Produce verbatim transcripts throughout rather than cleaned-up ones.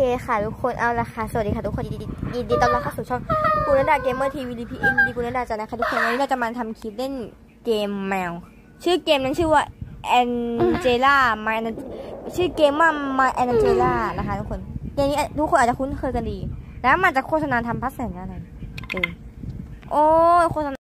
ค่ะทุกคนเอาละค่ะสวัสดีค่ะทุกคนยินดียินดีต้อนรับเข้าสู่ช่องกูนันดาเกมเมอร์ทีวีดีพีเอ็นดีกูนันดาจ้ะนะคะทุกคนวันนี้เราจะมาทำคลิปเล่นเกมแมวชื่อเกมนั้นชื่อว่าแอนเจล่ามาชื่อเกมว่ามาแอนเจล่านะคะทุกคนเกมนี้ทุกคนอาจจะคุ้นเคยกันดีแล้วมันจะโฆษณาทำพัสแสงอะไรเออโอ้โฆษณา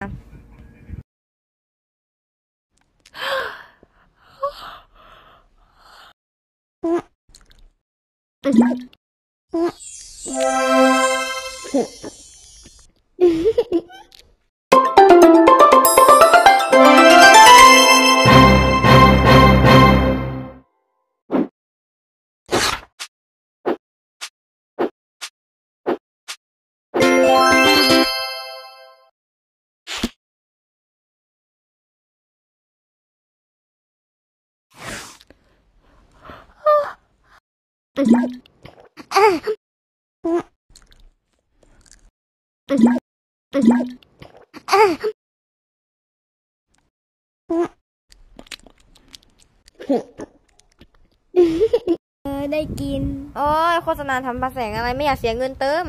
เออได้กินโอ้ยโฆษณาทำพัสแสงอะไรไม่อยากเสียเงินเติม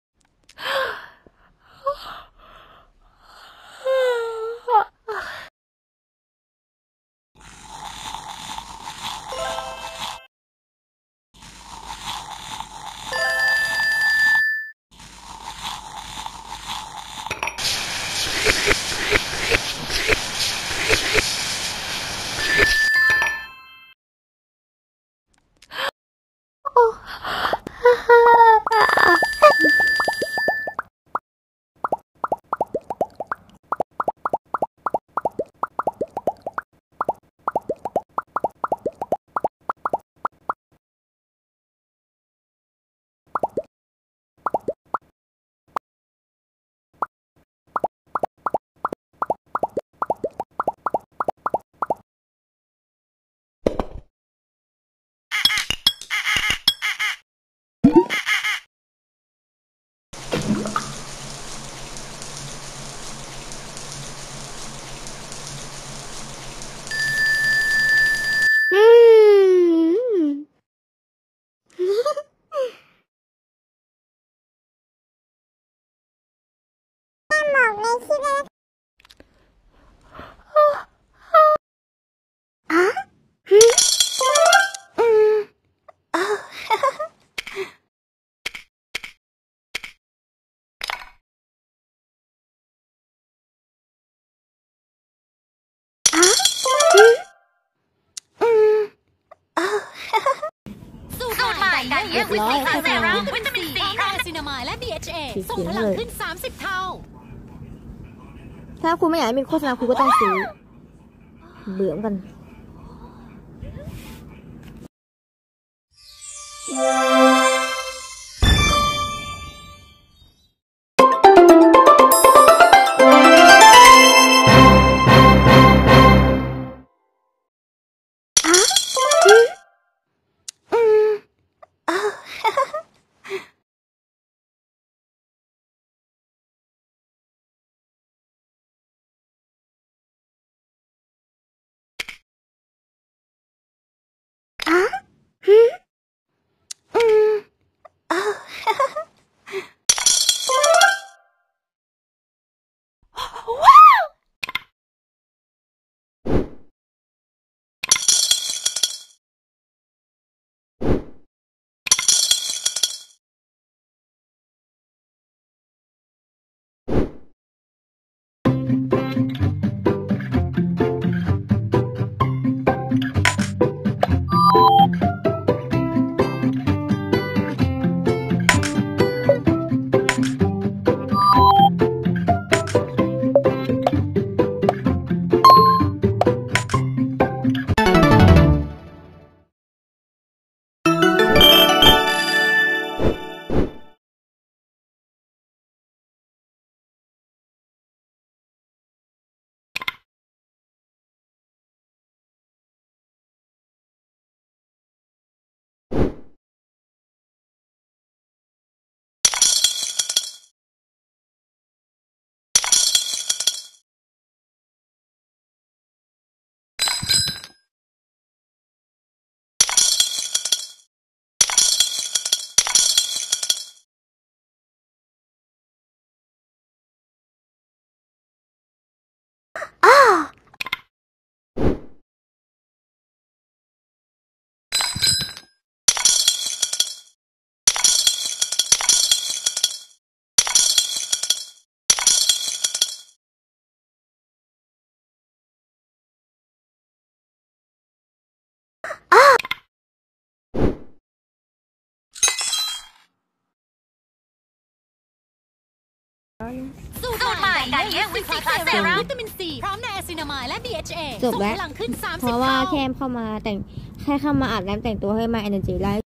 เรียบร้อยค่ะเซรั่มวิตามินซีไนซินามายและ ดี เอช เอ ส่งพลังขึ้นสามสิบเท่าถ้าคุณไม่อยากให้มีโฆษณาคุณก็ต้องซื้อเบื่อกันสูตรใหม่การแยกวิตามินซีเซรั่มวิตามินซีพร้อมไนอาซินามายและ บี เอช เอจบแล้วพลังขึ้นสามสิบเพราะว่าแค่เข้ามาแต่งแค่เข้ามาอาบน้ำแต่งตัวให้มา Energy ไลฟ์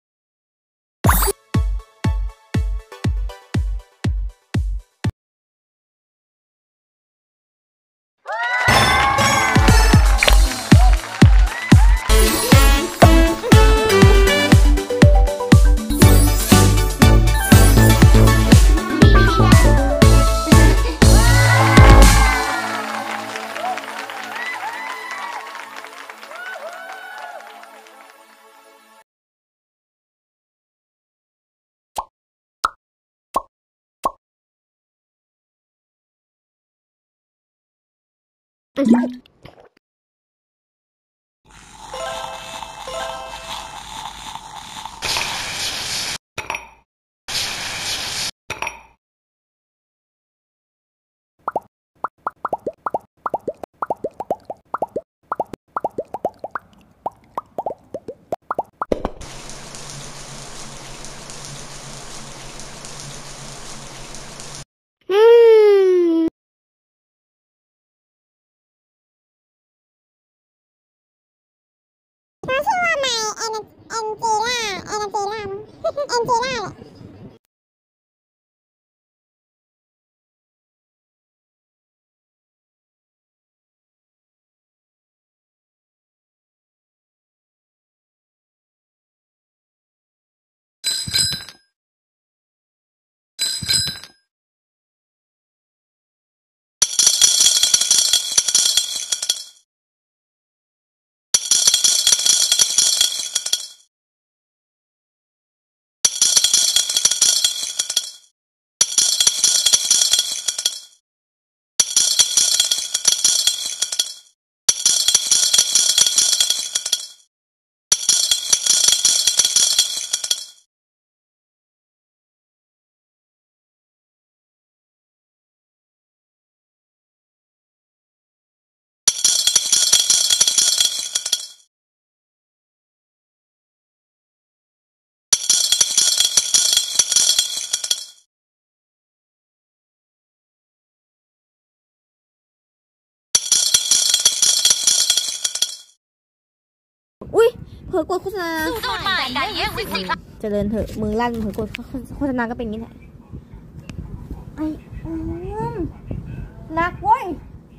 อุ้ยเผลอกดโฆษณาสูตรใหม่การแยกวิตามินซีเจริญเถอะมือลั่นเผลอกดโฆษณาก็เป็นอย่างนี้แหละไอ้อืมหนักเว้ย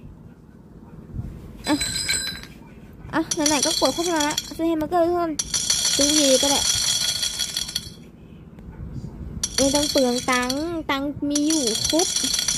อ่ะอ่ะไหนๆก็กดโฆษณาละซื้อแฮมเบอร์เกอร์เพิ่มซื้อยีก็ได้ไม่ต้องเปลืองตังค์ตังค์มีอยู่ครบ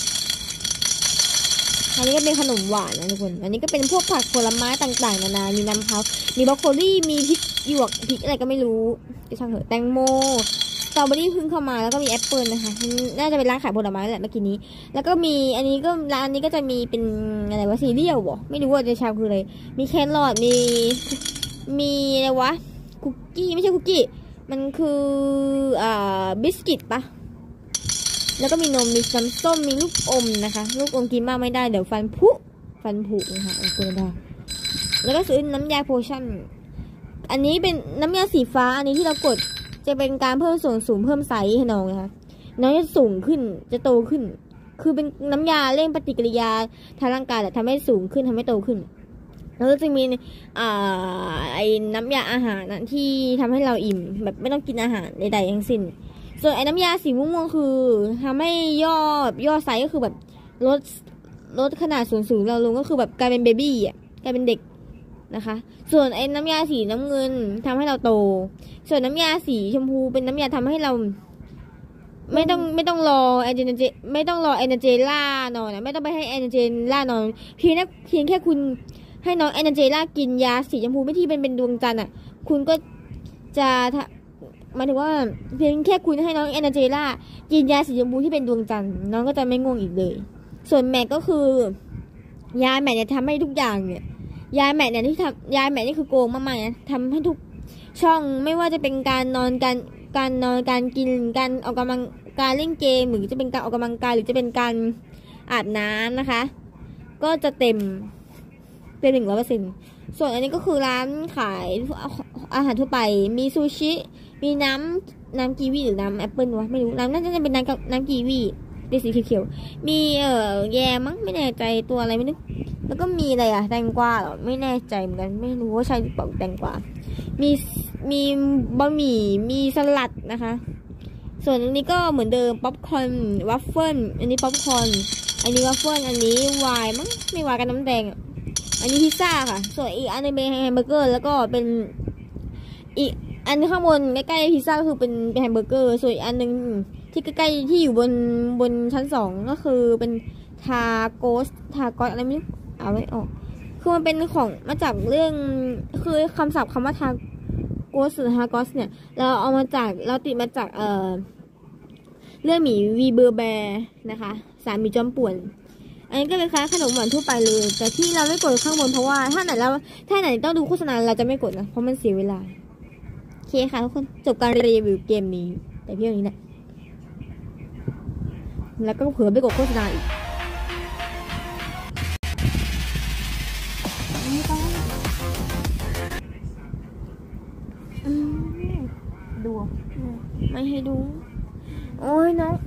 อันนี้ก็เป็นขนมหวานนะทุกคนอันนี้ก็เป็นพวกผักผลไม้ต่างๆนานามีน้ำเผามีบรอกโคลี่มีพริกหยวกพริกอะไรก็ไม่รู้จะช่างเถอะแตงโมสตรอเบอรี่เพิ่งเข้ามาแล้วก็มีแอปเปิลนะคะน่าจะเป็นร้านขายผลไม้แหละเมื่อกี้นี้แล้วก็มีอันนี้ก็ร้านนี้ก็จะมีเป็นอะไรวะซีเรียลบ่ไม่รู้ว่าจะชาวคืออะไรมีแครอทมีมีอะไรวะคุกกี้ไม่ใช่คุกกี้มันคืออ่าบิสกิตปะแล้วก็มีนมมีน้ำส้มมีลูกอมนะคะลูกอมกินมากไม่ได้เดี๋ยวฟันผุฟันผุนะคะคุณดาแล้วก็ซื้อน้ำยาโพชั่นอันนี้เป็นน้ำยาสีฟ้าอันนี้ที่เรากดจะเป็นการเพิ่มส่วนสูงเพิ่มไซส์ให้น้องนะคะน้องจะสูงขึ้นจะโตขึ้นคือเป็นน้ำยาเร่งปฏิกิริยาทางร่างกายแต่ทำให้สูงขึ้นทำให้โตขึ้นแล้วก็จะมีอ่าไอ้น้ำยาอาหารนะที่ทำให้เราอิ่มแบบไม่ต้องกินอาหารใดๆทั้งสิ้นส่วนไอ้น้ำยาสีม่วงๆคือทำให้ย่อย่อไซส์ก็คือแบบลดลดขนาดส่วนสูงเราลงก็คือแบบกลายเป็นเบบี้อ่ะกลายเป็นเด็กนะคะส่วนไอ้น้ำยาสีน้ำเงินทำให้เราโตส่วนน้ำยาสีชมพูเป็นน้ำยาทำให้เราไม่ต้องไม่ต้องรอแอนเจนเจไม่ต้องรอแอนเจล่านอนนะไม่ต้องไปให้แอนเจล่านอนเพียงแค่เพียงแค่คุณให้น้องแอนเจล่ากินยาสีชมพูไม่ที่เป็นเป็นดวงจันทร์อ่ะคุณก็จะหมายถึงว่าเพียงแค่คุณให้น้องแอนเจล่ากินยาสีชมพูที่เป็นดวงจันทร์น้องก็จะไม่ง่วงอีกเลยส่วนแม็กก็คือยาแม็กเนี่ยทำให้ทุกอย่างเนี่ยยาแม็กเนี่ยที่ทำยาแม็กนี่คือโกงมากๆนะทำให้ทุกช่องไม่ว่าจะเป็นการนอนการการนอนการกินการออกกำลังการเล่นเกมหรือจะเป็นการออกกำลังกายหรือจะเป็นการอาบน้ำนะคะก็จะเต็มเป็นหนึ่งร้อยเปอร์เซ็นต์ส่วนอันนี้ก็คือร้านขายอาหารทั่วไปมีซูชิมีน้ำน้ำกีวีหรือน้ำแอปเปิลวะไม่รู้น้ำน่าจะเป็นน้ำน้ำกีวีเป็นสีเขียวๆมีเอ่อแยมมั้งไม่แน่ใจตัวอะไรไม่รู้แล้วก็มีอะไรอะแตงกวาเหรอไม่แน่ใจเหมือนกันไม่รู้ว่าใช่หรือเปล่าแตงกวามีมีบะหมี่มีสลัดนะคะส่วนอันนี้ก็เหมือนเดิมป๊อปคอร์นวัฟเฟิลอันนี้ป๊อปคอร์นอันนี้วัฟเฟิลอันนี้วายมั้งไม่วายกับน้ำแดงอันนี้พิซซ่าค่ะส่วนอีกอันนึงเป็นแฮมเบอร์เกอร์แล้วก็เป็นอีกอันข้างบนใกล้ๆพิซซ่าก็คือเป็นเป็นแฮมเบอร์เกอร์ส่วนอีกอันนึงที่ใกล้ๆที่อยู่บนบนชั้นสองก็คือเป็นทาโกสทาโกสอะไรไม่รู้เอาไม่ออกคือมันเป็นของมาจากเรื่องคือคำศัพท์คำว่าทาโกสหรือทาโกสเนี่ยเราเอามาจากเราติดมาจากเอ่อเรื่องหมีวีเบอร์แบร์นะคะสามีจอมป่วนอันนี้ก็เป็นคล้ายขนมหวานทั่วไปเลยแต่ที่เราไม่กดข้างบนเพราะว่าถ้าไหนเราถ้าไหนต้องดูโฆษณาเราจะไม่กดนะเพราะมันเสียเวลาโอเคค่ะทุกคนจบการรีวิวเกมนี้แต่เพียงนี้แหละแล้วก็เผื่อไปกดโฆษณาอีกดูไม่ให้ดูโอ้ยน้อง